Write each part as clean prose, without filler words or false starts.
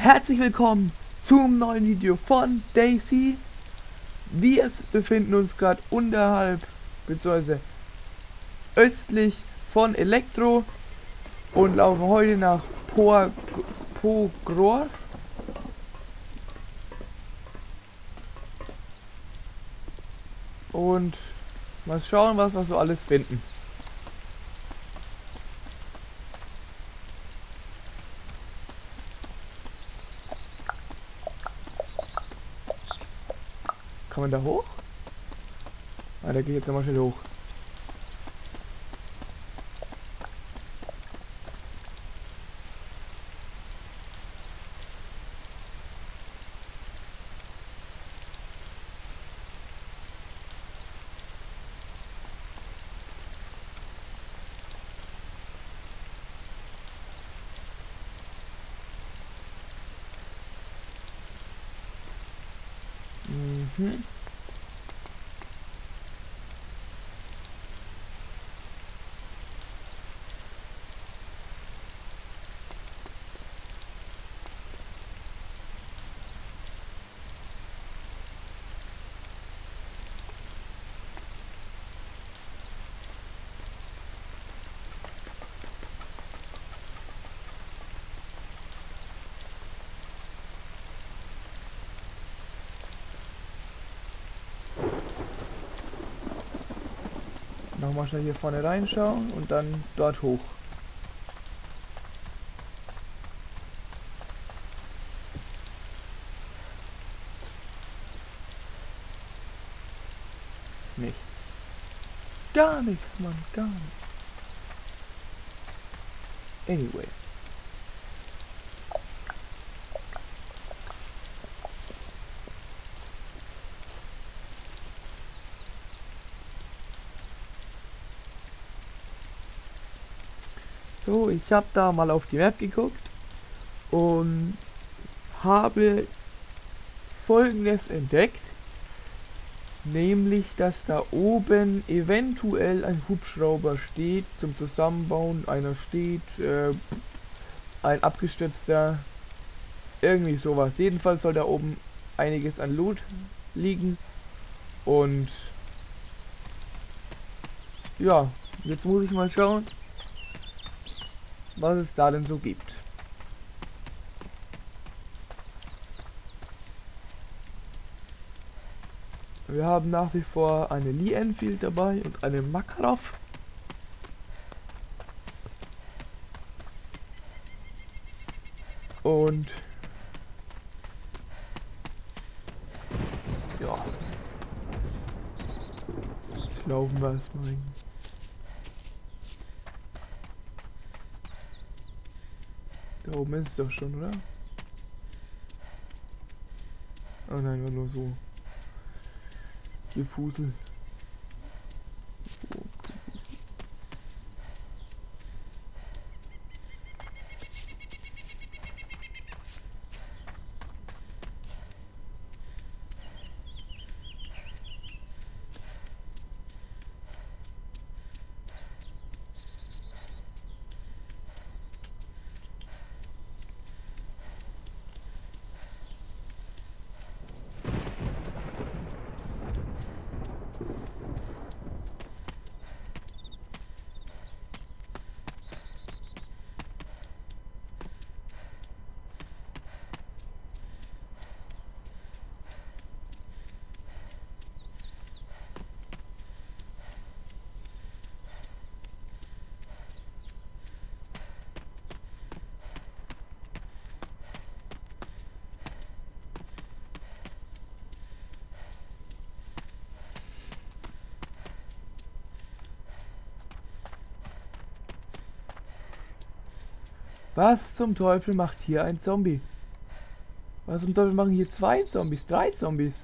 Herzlich willkommen zum neuen Video von Daisy. Wir befinden uns gerade unterhalb bzw. östlich von Elektro und laufen heute nach Pogror. Und mal schauen, was wir so alles finden. Kann man da hoch? Ah, da gehe ich jetzt nochmal schnell hoch. Mhm. Nochmal schnell hier vorne reinschauen und dann dort hoch. Nichts. Gar nichts, Mann, gar nichts. Anyway. So, ich habe da mal auf die Map geguckt und habe Folgendes entdeckt, nämlich dass da oben eventuell ein Hubschrauber steht zum Zusammenbauen, einer steht, ein abgestürzter, irgendwie sowas. Jedenfalls soll da oben einiges an Loot liegen und ja, jetzt muss ich mal schauen, was es da denn so gibt. Wir haben nach wie vor eine Lee Enfield dabei und eine Makarov. Und ja, jetzt laufen wir erstmal hin. Da oben ist es doch schon, oder? Oh nein, war nur so Gefusel. Was zum Teufel macht hier ein Zombie? Was zum Teufel machen hier zwei Zombies, drei Zombies?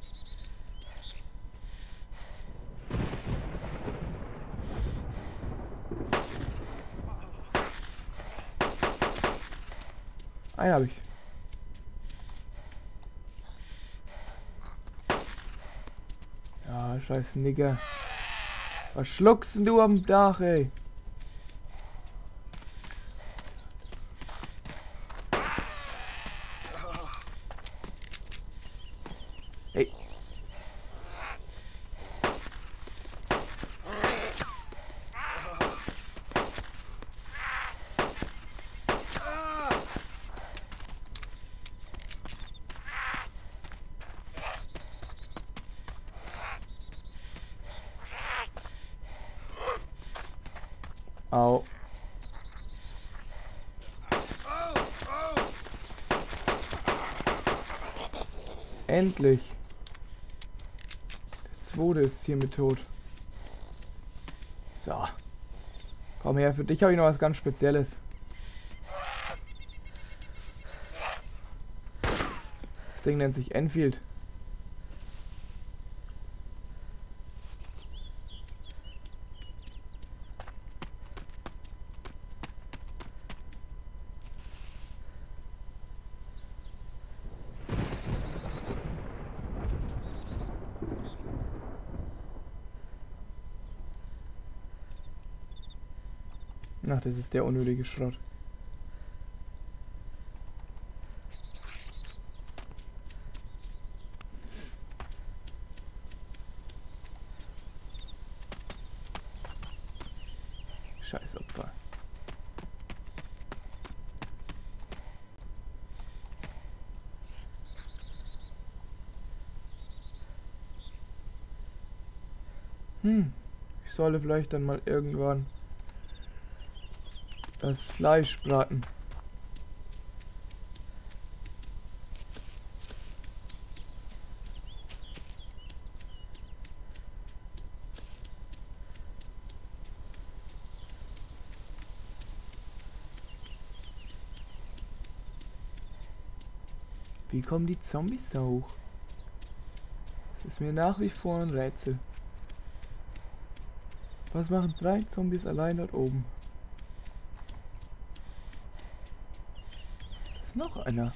Einen habe ich. Ja, scheiß Nigger. Was schluckst denn du am Dach, ey? Ey. Au. Endlich. Der zweite ist hiermit tot. So. Komm her, für dich habe ich noch was ganz Spezielles. Das Ding nennt sich Enfield. Ach, das ist der unnötige Schrott. Scheiß Opfer. Ich sollte vielleicht dann mal irgendwann das Fleisch braten. Wie kommen die Zombies da hoch? Das ist mir nach wie vor ein Rätsel. Was machen 3 Zombies allein dort oben? Da ist noch einer.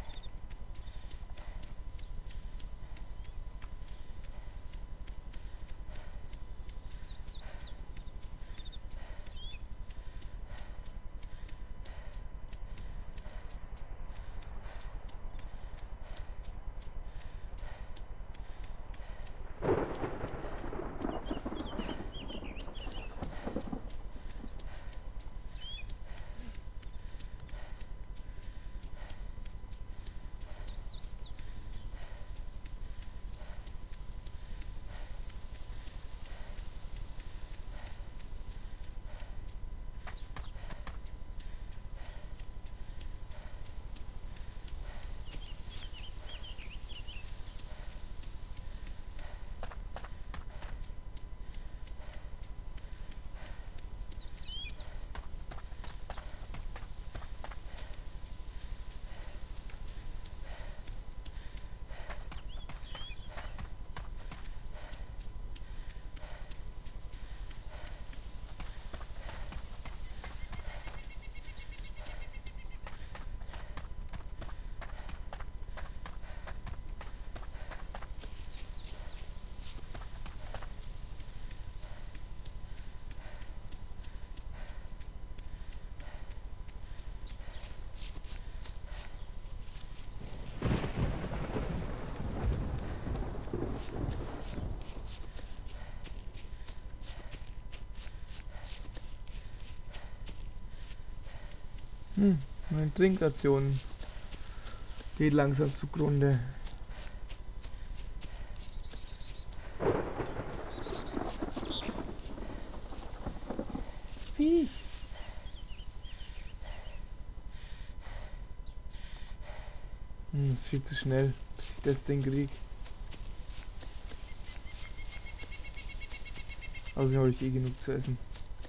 Meine Trinkration geht langsam zugrunde. Viech. Das ist viel zu schnell, bis ich das Ding krieg. Also habe ich eh genug zu essen.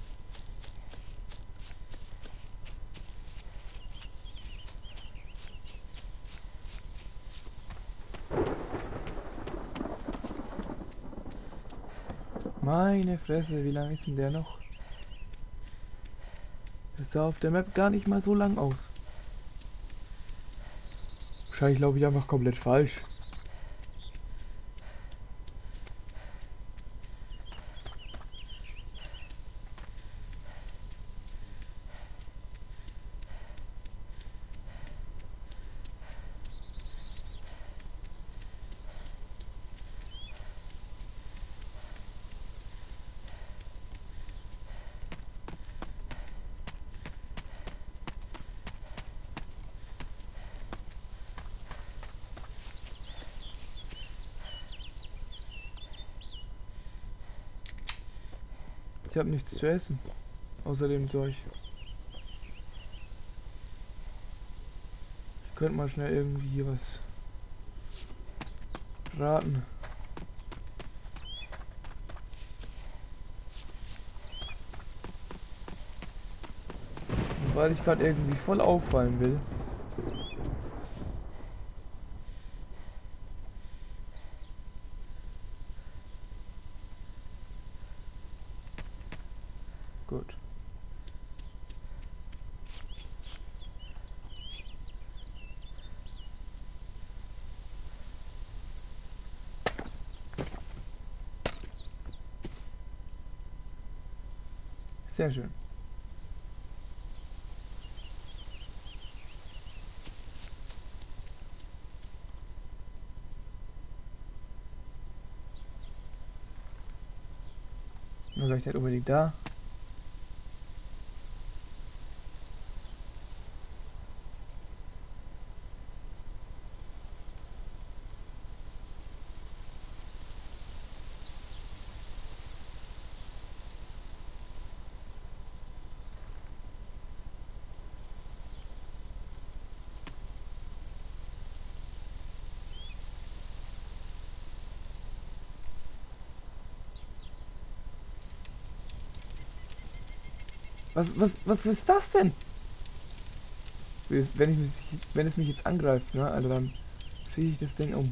Meine Fresse, wie lang ist denn der noch? Das sah auf der Map gar nicht mal so lang aus. Wahrscheinlich laufe ich einfach komplett falsch. habe nichts zu essen. Außer dem Zeug. Ich könnte mal schnell irgendwie hier was braten. Und weil ich gerade irgendwie voll auffallen will. Gut. Sehr schön. Nur gleich nicht unbedingt da. Was ist das denn? Wenn es mich jetzt angreift, ne? Also dann ziehe ich das Ding um.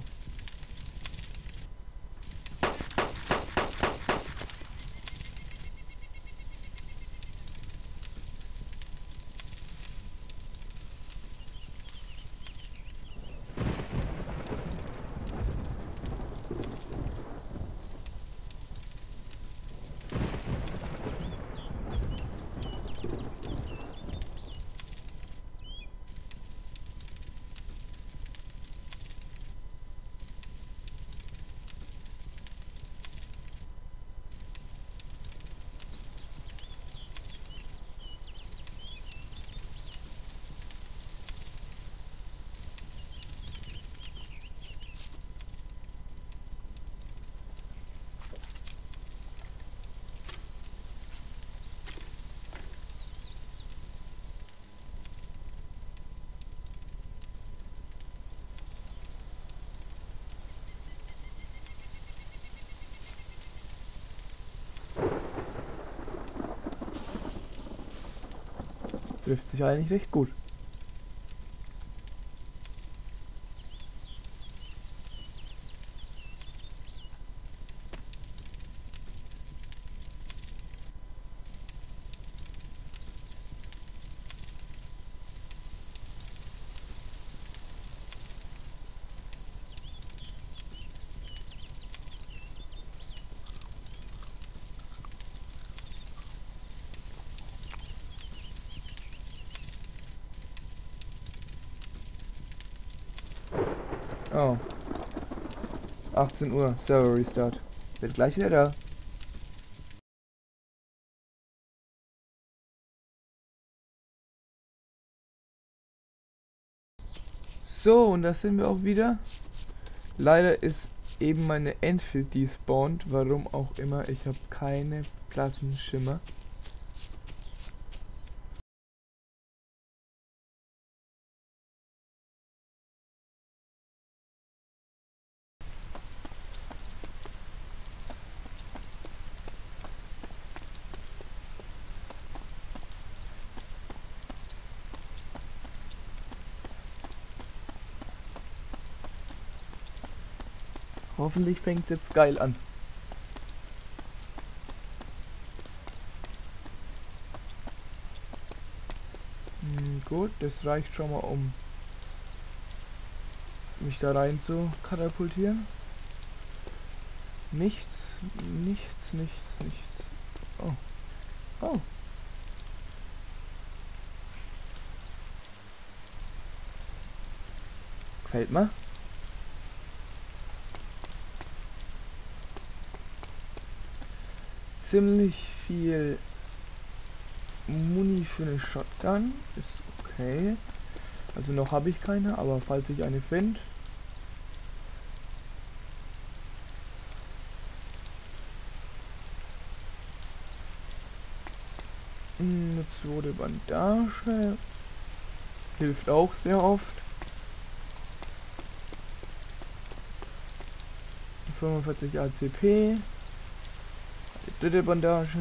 Das trifft sich eigentlich recht gut. Oh. 18 Uhr, Server Restart. Wird gleich wieder da. So, und da sind wir auch wieder. Leider ist eben meine Enfield despawned, warum auch immer. Ich habe keine Plattenschimmer. Hoffentlich fängt es jetzt geil an. Gut, das reicht schon mal, um mich da rein zu katapultieren. Nichts. Oh. Oh. Gefällt mir. Ziemlich viel Muni für eine Shotgun. Ist okay. Also noch habe ich keine, aber falls ich eine finde. zweite Bandage. Hilft auch sehr oft. 45 ACP. Die dritte Bandage.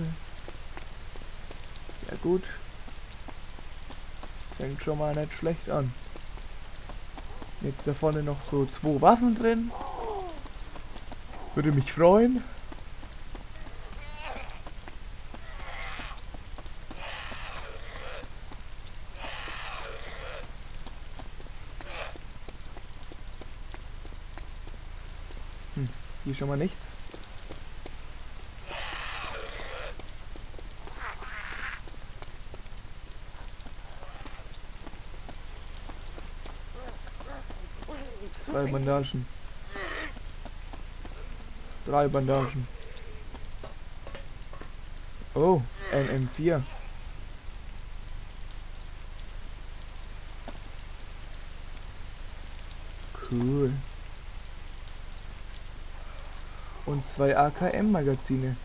Sehr gut. Fängt schon mal nicht schlecht an. Jetzt da vorne noch so 2 Waffen drin. Würde mich freuen. Hier schon mal nichts. Zwei Bandagen. 3 Bandagen. Oh, MM4. Cool. Und 2 AKM-Magazine.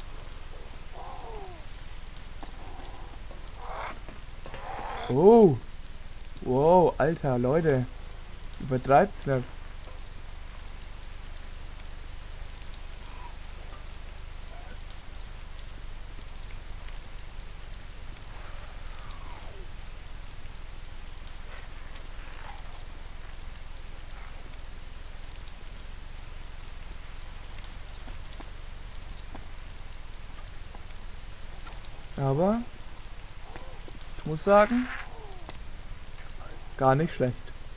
Oh. Wow, Alter, Leute. Übertreibt's nicht. Aber ich muss sagen, gar nicht schlecht.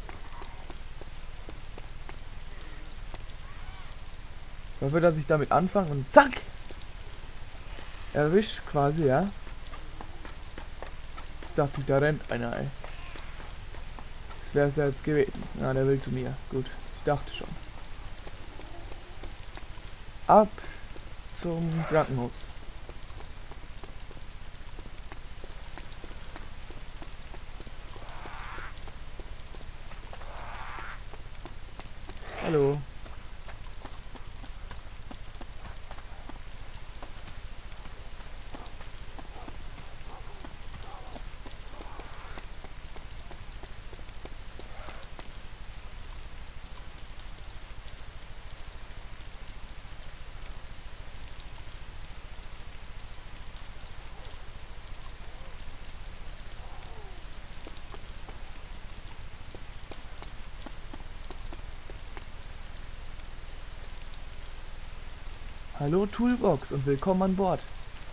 Dafür, dass ich damit anfange und zack! Erwischt quasi, ja. Ich dachte, da rennt einer, ey. Das wäre es ja jetzt gewesen. Ja, der will zu mir. Gut, ich dachte schon. Ab zum Krankenhaus. Hallo. Hallo Toolbox und willkommen an Bord.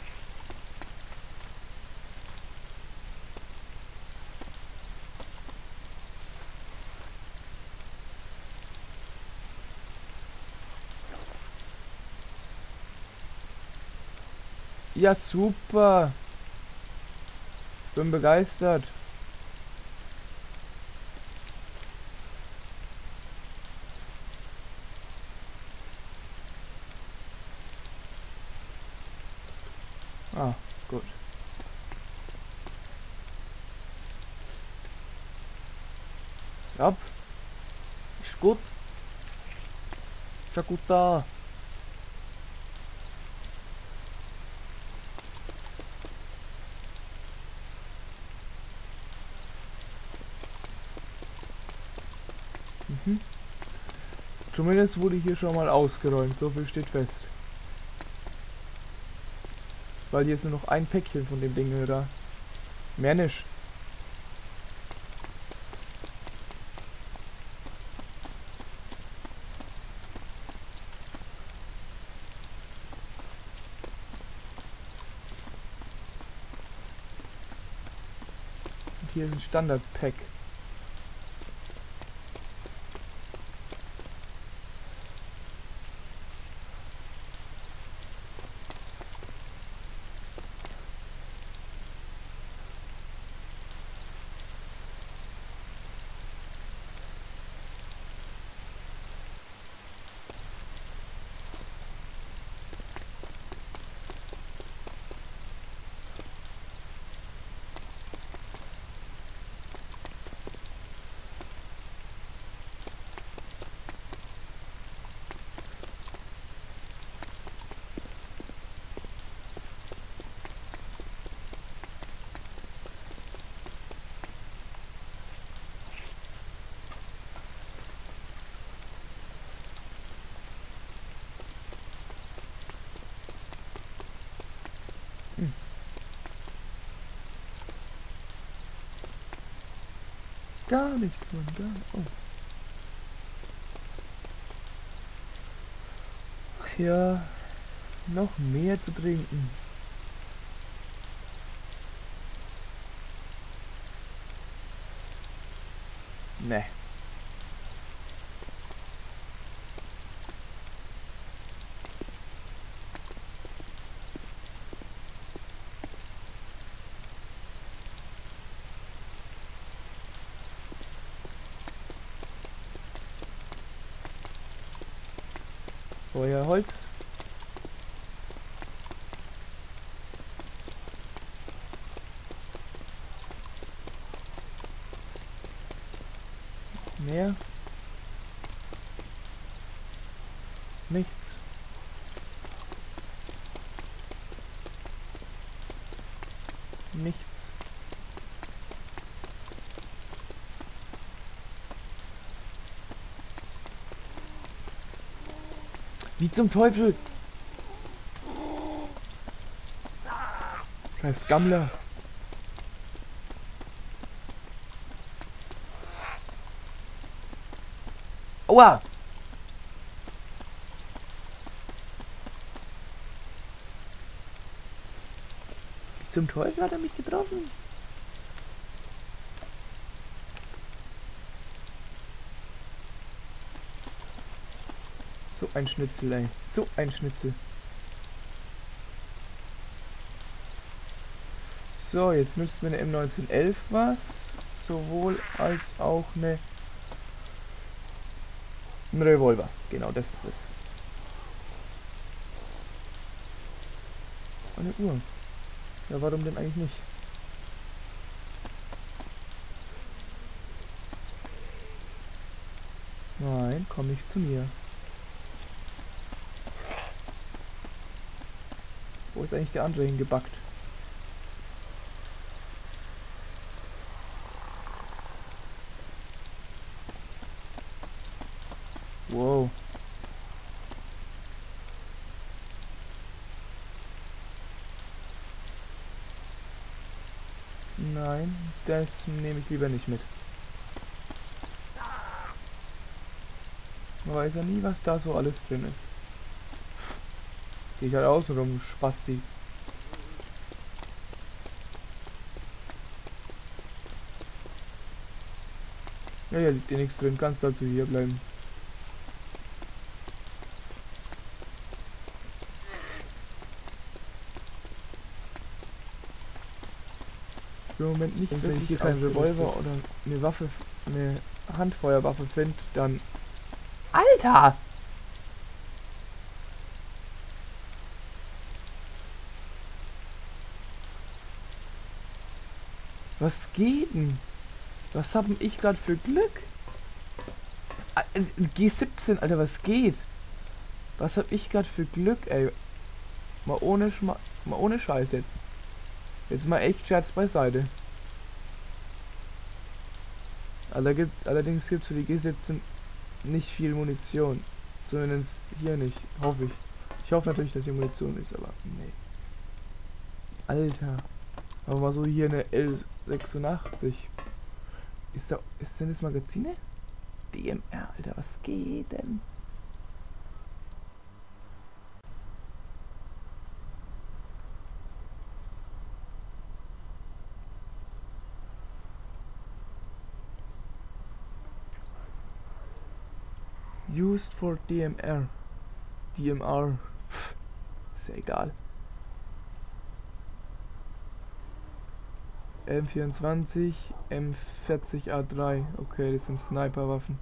Ja, super. Bin begeistert. Ah, gut. Ja. Ist gut. Ist ja gut da. Zumindest wurde hier schon mal ausgeräumt, so viel steht fest. Weil hier ist nur noch ein Päckchen von dem Ding da. Mehr nicht. Und hier ist ein Standard-Pack. Gar nichts, Mann. Gar. Oh. Ach ja, noch mehr zu trinken. Ne. Feuerholz. Mehr. Nichts. Nichts. Wie zum Teufel? Scheiß Gammler. Aua! Wie zum Teufel hat er mich getroffen? So ein Schnitzel, ey. So ein Schnitzel. So, jetzt nützt mir eine M1911 was. Sowohl als auch ein Revolver. Genau, das ist es. Eine Uhr. Ja, warum denn eigentlich nicht? Nein, komm nicht zu mir. Wo ist eigentlich der andere hingebackt? Wow. Nein, das nehme ich lieber nicht mit. Man weiß ja nie, was da so alles drin ist. Geh ich halt außen rum, Spasti. Ja, hier liegt dir nichts drin, kannst also hier bleiben. Im Moment nicht, wenn ich hier keinen Revolver oder eine Waffe, eine Handfeuerwaffe finde, dann... Alter! Was geht denn? Was hab denn ich gerade für Glück? G17, Alter, was geht? Was hab ich gerade für Glück, ey? Mal ohne Scheiß jetzt. Jetzt mal echt Scherz beiseite. Allerdings gibt es für die G17 nicht viel Munition. Zumindest hier nicht, hoffe ich. Ich hoffe natürlich, dass hier Munition ist, aber nee. Alter. Aber mal so hier eine L86. Sind das Magazine? DMR, Alter, was geht denn? Used for DMR. DMR. Pff, ist ja egal. M24, M40A3. Okay, das sind Sniperwaffen.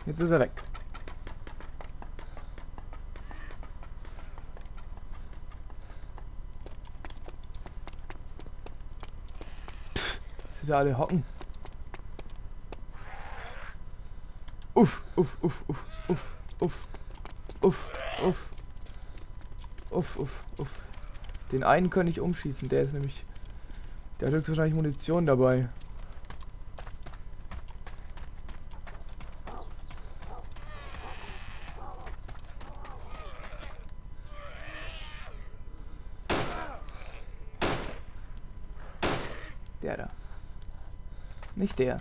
Jetzt ist er weg. Sie alle hocken. Uff, uff, uff, uff, uff, uff, uff, uff, uff, uff, uff. Den einen kann ich umschießen, der ist nämlich... Der hat höchstwahrscheinlich Munition dabei. Der da. Nicht der.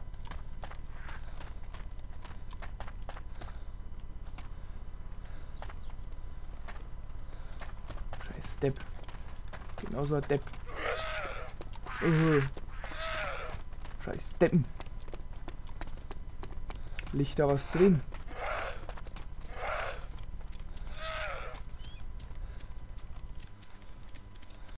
Scheiß Depp. Genauso ein Depp. Scheiß Deppen. Liegt da was drin?